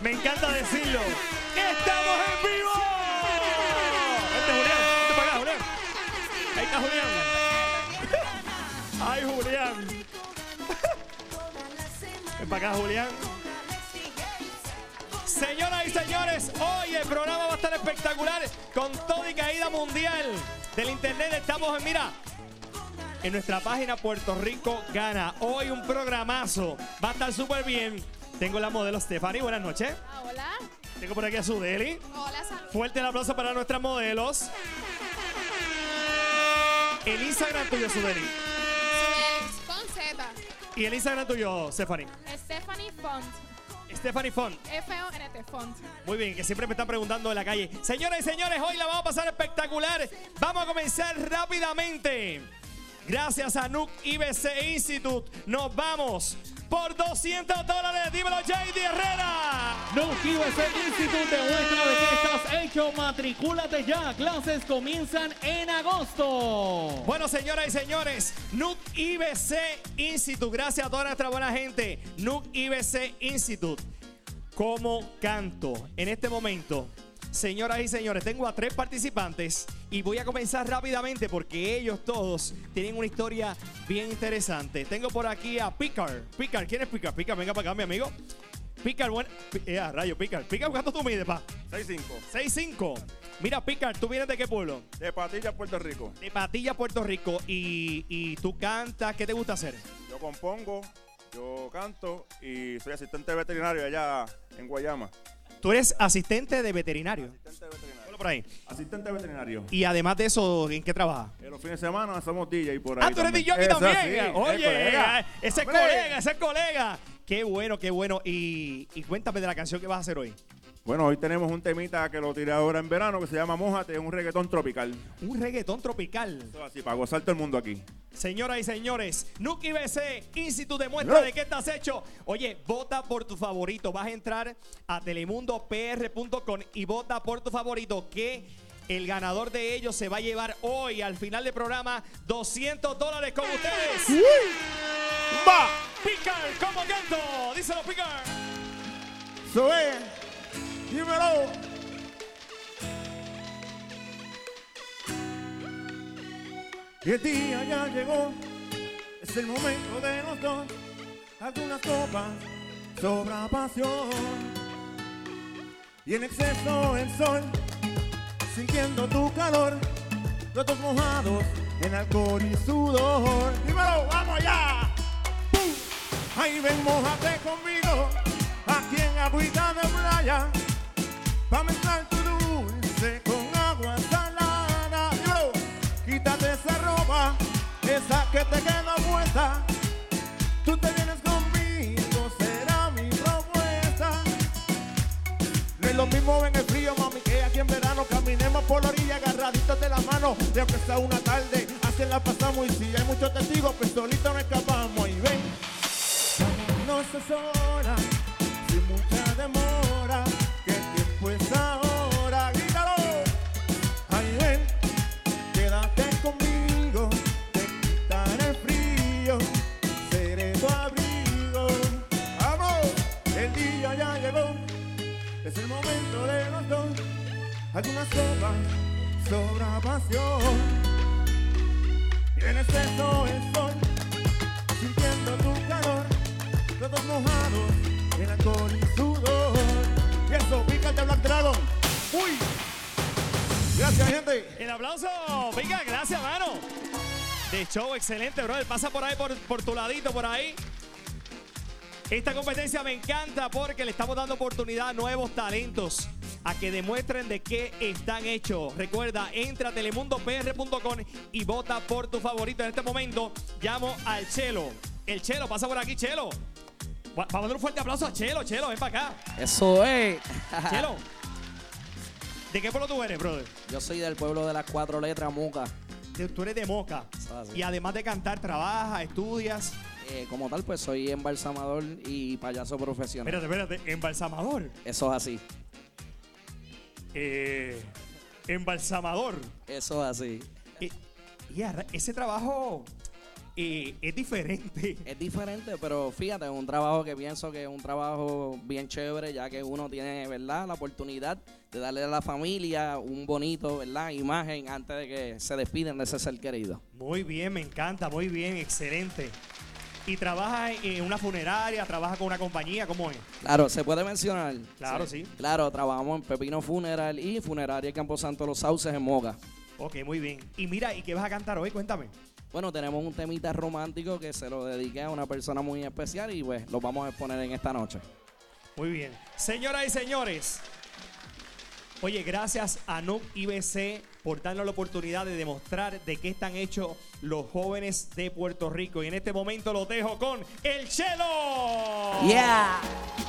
Me encanta decirlo. ¡Estamos en vivo! Vente, Julián. Vente para acá, Julián. Ahí está Julián. ¡Ay, Julián! Ven para acá, Julián. Señoras y señores, hoy el programa va a estar espectacular con toda y caída mundial del internet. Estamos en nuestra página Puerto Rico Gana. Hoy un programazo. Va a estar súper bien. Tengo la modelo Stephanie. Buenas noches. Hola. Tengo por aquí a Sudeli. Hola, Fuerte el aplauso para nuestras modelos. El Instagram tuyo, Sudeli. Con Z. Y el Instagram tuyo, Stephanie. Stephanie Font. Stephanie Font. F-O-N-T, Font. Muy bien, que siempre me están preguntando en la calle. Señoras y señores, hoy la vamos a pasar espectacular. Vamos a comenzar rápidamente. Gracias a Nuuk IBC Institute, nos vamos por $200. Dímelo, JD Herrera. Nuuk IBC Institute demuestra de que estás hecho. Matricúlate ya. Clases comienzan en agosto. Bueno, señoras y señores, Nuuk IBC Institute. Gracias a toda nuestra buena gente. Nuuk IBC Institute. ¿Cómo canto? En este momento, señoras y señores, tengo a 3 participantes y voy a comenzar rápidamente porque ellos todos tienen una historia bien interesante. Tengo por aquí a Picar. Picar, ¿quién es Picar? Picar, venga para acá, mi amigo. Picar, rayo, Picar. Picar, ¿cuánto tú mides, pa? 6'5". 6'5". Mira, Picar, ¿tú vienes de qué pueblo? De Patilla, Puerto Rico. De Patilla, Puerto Rico. Y tú cantas, ¿qué te gusta hacer? Yo compongo, yo canto y soy asistente veterinario allá en Guayama. Tú eres asistente de veterinario. Asistente veterinario. Ponlo por ahí. Asistente veterinario. Y además de eso, ¿en qué trabajas? En los fines de semana somos DJ por ahí. Ah, tú eres DJ Eso, también. sí, Oye, colega. ese es Hombre. colega, ese es colega. Qué bueno, qué bueno. Y cuéntame de la canción que vas a hacer hoy. Bueno, hoy tenemos un temita que lo tiré ahora en verano que se llama Mójate, es un reggaetón tropical. Un reggaetón tropical. Eso así, para gozar todo el mundo aquí. Señoras y señores, Nuuk IBC Institute demuestra No. de qué estás hecho. Oye, vota por tu favorito. Vas a entrar a telemundopr.com y vota por tu favorito, que el ganador de ellos se va a llevar hoy, al final del programa, $200 con ustedes. ¡Va! Picar, ¿cómo canto? Díselo, Picar. ¡Sube! ¡Dímelo! Y el día ya llegó, es el momento de los dos. Algunas copas sobra pasión y en exceso el sol, sintiendo tu calor, los dos mojados en alcohol y sudor. ¡Dímelo! ¡Vamos ya! ¡Pum! Ahí ven, mójate conmigo, aquí en agüita de playa, pa' mezclar tu dulce con agua salada. Dímelo, quítate esa ropa, esa que te queda puesta. Tú te vienes conmigo, será mi propuesta. No es lo mismo en el frío, mami, que aquí en verano. Caminemos por la orilla agarraditos de la mano. De aunque sea una tarde, así la pasamos. Y si hay muchos testigos, pues solito no escapamos. Y ven, no se sola, sin mucha demora, que el tiempo es ahora. Grítalo. Ahí ven, quédate conmigo, te quitaré el frío, seré tu abrigo. ¡Vamos! El día ya llegó, es el momento de los dos. Algunas copas sobra pasión y en exceso el sol, sintiendo tu calor, los dos mojados en alcohol y sudor. Y eso, pícate Black Dragon. ¡Uy! Gracias, gente. El aplauso. Venga, gracias, mano. De show, excelente, brother. Pasa por ahí, por tu ladito, por ahí. Esta competencia me encanta porque le estamos dando oportunidad a nuevos talentos a que demuestren de qué están hechos. Recuerda, entra a telemundopr.com y vota por tu favorito. En este momento llamo al Chelo. El Chelo, pasa por aquí, Chelo. Vamos a dar un fuerte aplauso a Chelo. Chelo, ven para acá. Eso es. Chelo, ¿de qué pueblo tú eres, brother? Yo soy del pueblo de las 4 letras, Muca. Tú eres de Moca. Sí. Y además de cantar, trabajas, estudias. Como tal, pues soy embalsamador y payaso profesional. Espérate, embalsamador. Eso es así. Embalsamador. Eso es así. Ese trabajo es diferente. Es diferente, pero fíjate, es un trabajo que pienso que es un trabajo bien chévere, ya que uno tiene, ¿verdad?, la oportunidad de darle a la familia un bonito, ¿verdad?, imagen antes de que se despiden de ese ser querido. Muy bien, me encanta, muy bien, excelente. ¿Y trabaja en una funeraria, trabaja con una compañía? ¿Cómo es? Claro, ¿se puede mencionar? Claro, sí. Claro, trabajamos en Pepino Funeral y Funeraria Camposanto Los Sauces en Moca. Ok, muy bien. Y mira, ¿y qué vas a cantar hoy? Cuéntame. Bueno, tenemos un temita romántico que se lo dediqué a una persona muy especial y pues lo vamos a exponer en esta noche. Muy bien. Señoras y señores, oye, gracias a NUC IBC por darnos la oportunidad de demostrar de qué están hechos los jóvenes de Puerto Rico. Y en este momento los dejo con El Chelo. Yeah.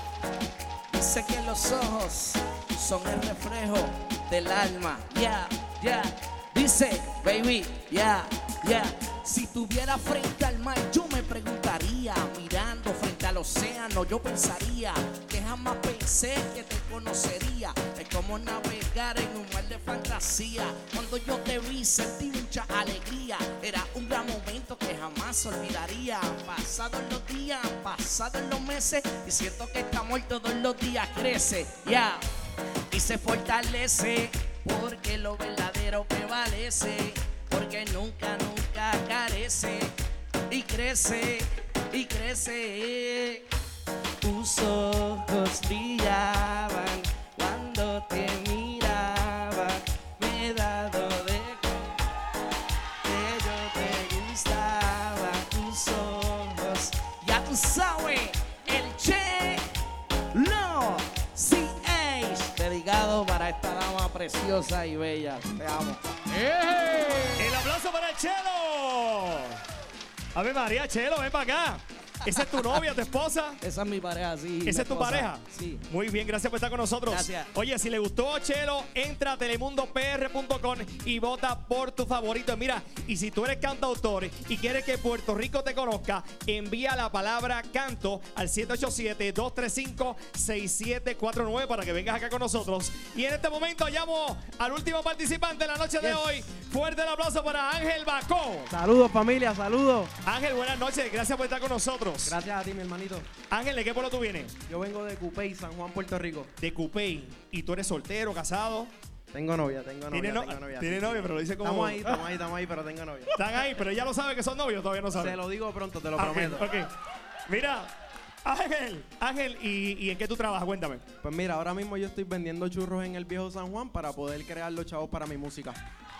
Dice que los ojos son el reflejo del alma. Yeah, yeah. Dice, baby, yeah, yeah. Si tuviera frente al mar, yo me preguntaría, mirando frente al océano, yo pensaría que jamás pensé que te conocería. Es como navegar en un mar de fantasía. Cuando yo te vi, sentí mucha alegría. Era un gran momento que jamás olvidaría. Pasados los días, pasados los meses, y siento que este amor todos los días crece, yeah, y se fortalece. Porque lo verdadero prevalece, porque nunca, nunca carece, y crece, y crece. Tus ojos brillaban cuando te miraba, me he dado de que yo te gustaba. Tus ojos, ya tú sabes, el Chelo CH, dedicado para esta dama preciosa y bella. Te amo. El aplauso para el Chelo. A ver, María, Chelo, ven para acá. ¿Esa es tu novia, tu esposa? Esa es mi pareja, sí. ¿Esa es tu pareja? Sí. Muy bien, gracias por estar con nosotros. Gracias. Oye, si le gustó Chelo, entra a telemundopr.com y vota por tu favorito. Mira, y si tú eres cantautor y quieres que Puerto Rico te conozca, envía la palabra canto al 787-235-6749 para que vengas acá con nosotros. Y en este momento llamo al último participante de la noche de hoy. Fuerte el aplauso para Ángel Bacó. Saludos, familia, saludos. Ángel, buenas noches. Gracias por estar con nosotros. Gracias a ti, mi hermanito. Ángel, ¿de qué pueblo tú vienes? Yo vengo de Cupey, San Juan, Puerto Rico. De Cupey. ¿Y tú eres soltero, casado? Tengo novia, tengo novia. Tiene novia, pero lo dice como... Estamos ahí, pero tengo novia. Están ahí, pero ella lo sabe que son novios, todavía no sabe. Se lo digo pronto, te lo Ok, prometo. ok. Mira, Ángel, ¿y en qué tú trabajas? Cuéntame. Pues mira, ahora mismo yo estoy vendiendo churros en el viejo San Juan para poder crear los chavos para mi música.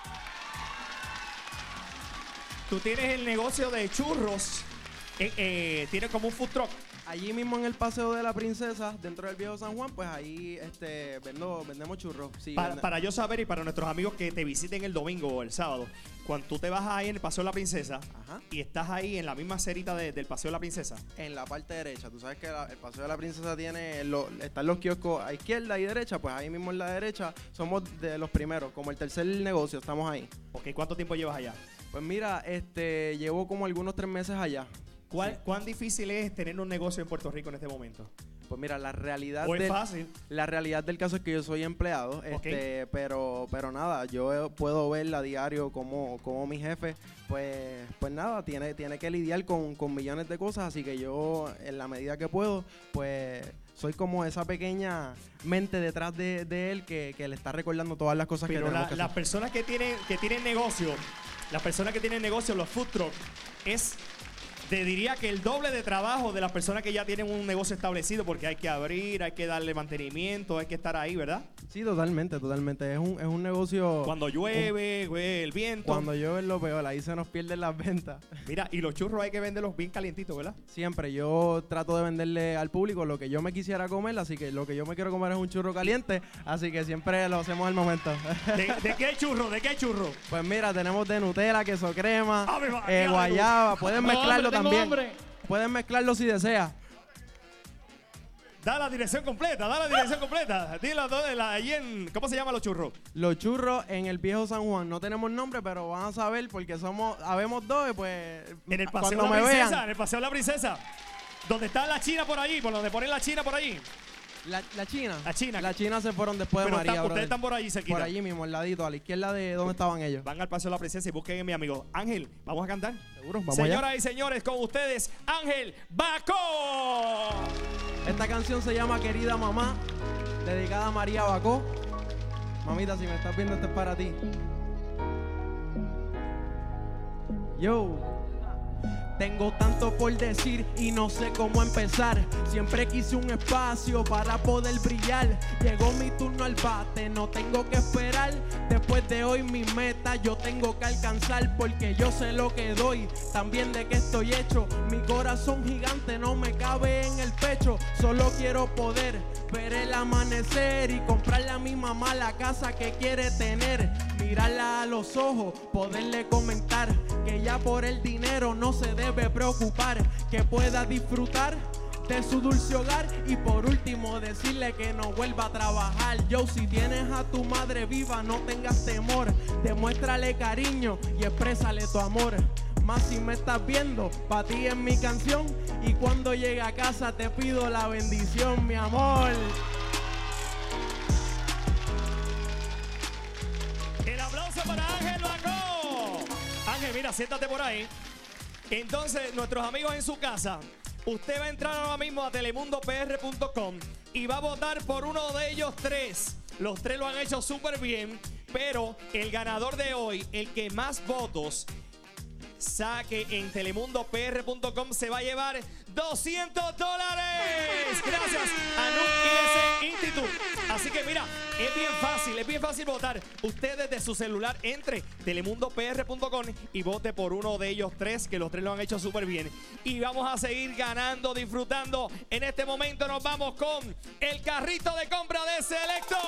Tú tienes el negocio de churros, tienes como un food truck. Allí mismo en el Paseo de la Princesa, dentro del viejo San Juan, pues ahí vendemos churros. Sí, Para yo saber y para nuestros amigos que te visiten el domingo o el sábado, cuando tú te vas ahí en el Paseo de la Princesa, Ajá. y estás ahí en la misma cerita del Paseo de la Princesa. En la parte derecha, tú sabes que el Paseo de la Princesa están los kioscos a izquierda y derecha, pues ahí mismo en la derecha somos de los primeros, como el tercer negocio, estamos ahí. Ok, ¿cuánto tiempo llevas allá? Pues mira, llevo como algunos 3 meses allá. ¿Cuán difícil es tener un negocio en Puerto Rico en este momento? Pues mira, la realidad ¿O es fácil? La realidad del caso es que yo soy empleado, pero nada, yo puedo ver a diario como mi jefe, pues nada, tiene que lidiar con millones de cosas, así que yo en la medida que puedo, pues soy como esa pequeña mente detrás de él que le está recordando todas las cosas pero que tenemos que las hacer. personas que tienen negocio, los food truck, te diría que el doble de trabajo de las personas que ya tienen un negocio establecido, porque hay que abrir, hay que darle mantenimiento, hay que estar ahí, ¿verdad? Sí, totalmente. Es un negocio... Cuando llueve, el viento. Cuando llueve es lo peor, ahí se nos pierden las ventas. Mira, y los churros hay que venderlos bien calientitos, ¿verdad? Siempre, yo trato de venderle al público lo que yo me quisiera comer, así que lo que yo me quiero comer es un churro caliente, así que siempre lo hacemos al momento. ¿De qué churro? ¿De qué churro? Pues mira, tenemos de Nutella, queso crema, ¡Ave María! guayaba, pueden mezclarlo Tengo también. hambre. Pueden mezclarlo si deseas. Da la dirección completa. Dilo allí en... ¿Cómo se llaman los churros? Los churros en el viejo San Juan, no tenemos nombre, pero van a saber porque habemos 2 y pues En el Paseo de cuando la me Princesa, vean. en el Paseo de la Princesa. Donde está la China por allí, por donde ponen la China por allí. La China. La China. La China se fueron después de Pero María, ustedes brother. están por allí cerquita. Por allí mismo, al ladito, a la izquierda de donde estaban ellos. Van al Paseo de la Princesa y busquen a mi amigo Ángel. ¿Vamos a cantar? ¿Seguro? Vamos Señoras allá. y señores, con ustedes, Ángel Bacó. Esta canción se llama Querida Mamá, dedicada a María Bacó. Mamita, si me estás viendo, esto es para ti. Yo. Tengo tanto por decir y no sé cómo empezar. Siempre quise un espacio para poder brillar. Llegó mi turno al bate, no tengo que esperar. Después de hoy mi meta yo tengo que alcanzar, porque yo sé lo que doy, también de qué estoy hecho. Mi corazón gigante no me cabe en el pecho. Solo quiero poder ver el amanecer y comprarle a mi mamá la casa que quiere tener. Mirarla a los ojos, poderle comentar que ya por el dinero no se debe preocupar, que pueda disfrutar de su dulce hogar. Y por último decirle que no vuelva a trabajar. Yo, si tienes a tu madre viva, no tengas temor, demuéstrale cariño y exprésale tu amor. Más si me estás viendo, pa' ti es mi canción, y cuando llegue a casa te pido la bendición, mi amor. El aplauso para Ángel Bacó. Ángel, mira, siéntate por ahí. Entonces, nuestros amigos en su casa, usted va a entrar ahora mismo a telemundopr.com y va a votar por uno de ellos tres. Los tres lo han hecho súper bien, pero el ganador de hoy, el que más votos saque en telemundopr.com, se va a llevar $200. Gracias a Nuke IS Institute. Así que mira, es bien fácil votar. Usted desde su celular entre telemundopr.com y vote por uno de ellos tres, que los tres lo han hecho súper bien. Y vamos a seguir ganando, disfrutando. En este momento nos vamos con el carrito de compra de Selectos.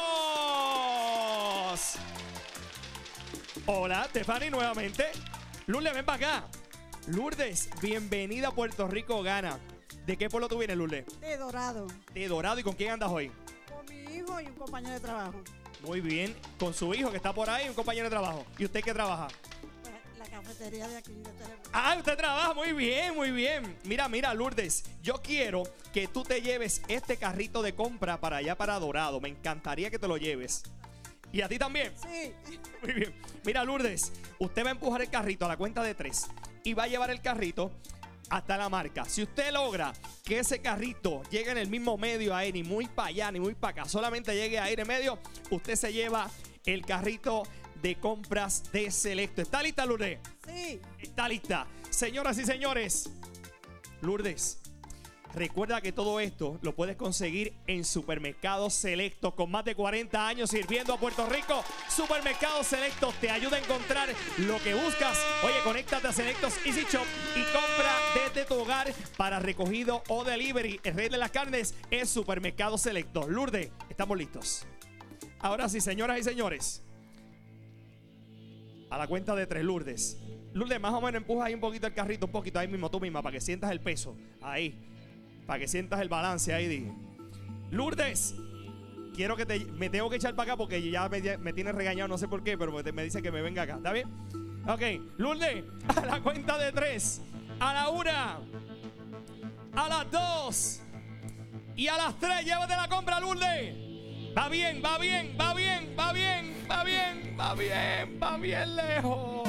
Hola, Stephanie, nuevamente. Lourdes, ven para acá. Lourdes, bienvenida a Puerto Rico Gana. ¿De qué pueblo tú vienes, Lourdes? De Dorado, De Dorado. ¿Y con quién andas hoy? con mi hijo y un compañero de trabajo. Muy bien. Con su hijo que está por ahí, un compañero de trabajo. ¿Y usted qué trabaja? Pues, la cafetería de aquí de Telemundо. Ah, usted trabaja muy bien, muy bien. Mira, Lourdes, yo quiero que tú te lleves este carrito de compra para allá, para Dorado. Me encantaría que te lo lleves. ¿Y a ti también? Sí, Muy bien. Mira, Lourdes, usted va a empujar el carrito a la cuenta de 3 y va a llevar el carrito hasta la marca. Si usted logra que ese carrito llegue en el mismo medio ahí, ni muy para allá, ni muy para acá, solamente llegue a ir en medio, usted se lleva el carrito de compras de Selecto. ¿Está lista, Lourdes? sí. Está lista. Señoras y señores, Lourdes, recuerda que todo esto lo puedes conseguir en Supermercados Selectos, con más de 40 años sirviendo a Puerto Rico. Supermercados Selectos te ayuda a encontrar lo que buscas. Oye, conéctate a Selectos Easy Shop y compra desde tu hogar para recogido o delivery. El rey de las carnes es Supermercados Selectos. Lourdes, estamos listos. Ahora sí, señoras y señores, a la cuenta de 3, Lourdes. Lourdes, más o menos empuja ahí un poquito el carrito, un poquito ahí mismo tú misma, para que sientas el peso. Ahí. Para que sientas el balance ahí, dije. Lourdes, quiero que me tengo que echar para acá porque ya me tienes regañado, no sé por qué, pero me dice que me venga acá. ¿Está bien? Ok, Lourdes, a la cuenta de 3, a la 1, a las 2 y a las 3, llévate la compra, Lourdes. Va bien, va bien, va bien, va bien, va bien, va bien, va bien lejos.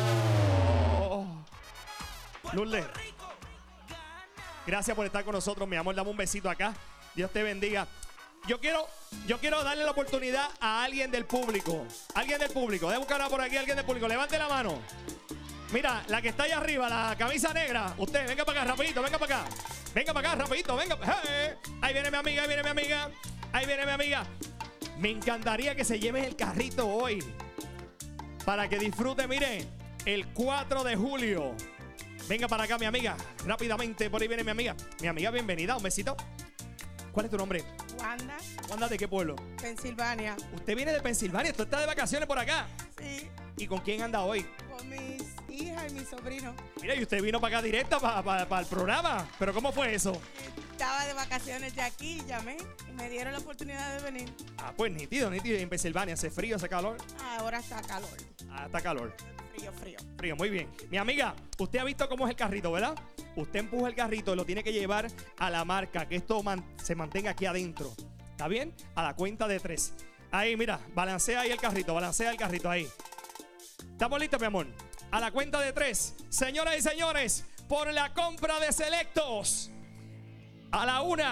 Lourdes, gracias por estar con nosotros, mi amor. Dame un besito acá. Dios te bendiga. Yo quiero darle la oportunidad a alguien del público. Alguien del público. Déjame buscar por aquí a alguien del público. Levante la mano. Mira, la que está allá arriba, la camisa negra. Usted, venga para acá, rapidito, venga para acá. Venga para acá, rapidito, venga. Hey. Ahí viene mi amiga, ahí viene mi amiga. Ahí viene mi amiga. Me encantaría que se lleves el carrito hoy, para que disfrute, mire, el 4 de julio. Venga para acá, mi amiga. Rápidamente, por ahí viene mi amiga. Mi amiga, bienvenida. Un besito. ¿Cuál es tu nombre? Wanda, ¿Wanda de qué pueblo? Pensilvania. Usted viene de Pensilvania. Usted está de vacaciones por acá. Sí, ¿Y con quién anda hoy? con mis hijas y mis sobrinos. Mira, y usted vino para acá directa para el programa. ¿Pero cómo fue eso? Estaba de vacaciones ya aquí y llamé y me dieron la oportunidad de venir. Ah, pues nítido, nítido. En Pensilvania, ¿hace frío, hace calor? Ahora está calor. Ah, está calor. Frío, frío. Frío, muy bien. Mi amiga, usted ha visto cómo es el carrito, ¿verdad? Usted empuja el carrito y lo tiene que llevar a la marca, que esto se mantenga aquí adentro. ¿Está bien? A la cuenta de 3. Ahí, mira, balancea ahí el carrito, ahí. ¿Estamos listos, mi amor? A la cuenta de 3. Señoras y señores, por la compra de selectos. A la 1,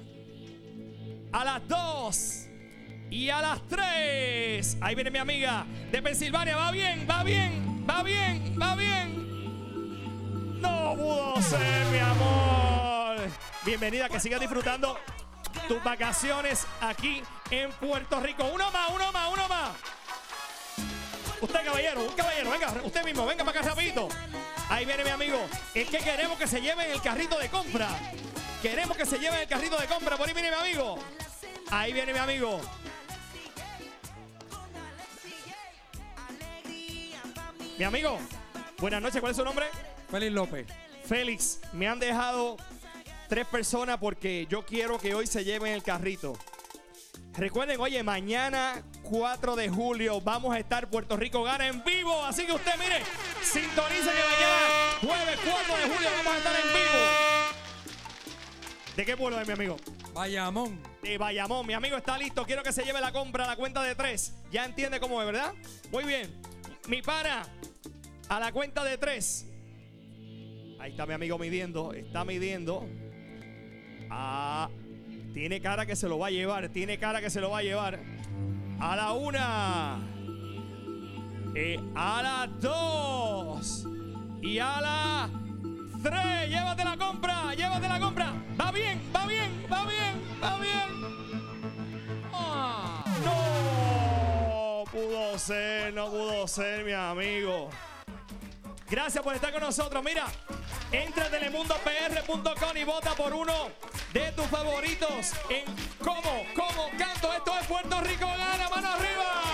a las 2 y a las 3. Ahí viene mi amiga de Pensilvania. Va bien. No pudo ser, mi amor. Bienvenida, que sigas disfrutando tus vacaciones aquí en Puerto Rico. Uno más. Usted, caballero, venga, usted mismo, venga para acá rapidito. Ahí viene mi amigo. Es que queremos que se lleven el carrito de compra. Por ahí viene mi amigo. Ahí viene mi amigo. Mi amigo, buenas noches, ¿cuál es su nombre? Félix López. Félix, me han dejado 3 personas porque yo quiero que hoy se lleven el carrito. Recuerden, oye, mañana 4 de julio vamos a estar Puerto Rico Gana en vivo. Así que usted, mire, sintonice que mañana, jueves 4 de julio, vamos a estar en vivo. ¿De qué pueblo es, mi amigo? Bayamón. De Bayamón. Mi amigo está listo. Quiero que se lleve la compra a la cuenta de 3. Ya entiende cómo es, ¿verdad? Muy bien. Mi pana, a la cuenta de 3. Ahí está mi amigo midiendo. Está midiendo. Ah, tiene cara que se lo va a llevar. A la 1. A la 2. Y a la 3. Llévate la compra. Va bien. No pudo ser, mi amigo. Gracias por estar con nosotros. Mira, entra a telemundopr.com y vota por uno de tus favoritos en cómo canto. Esto es Puerto Rico Gana. ¡Mano arriba!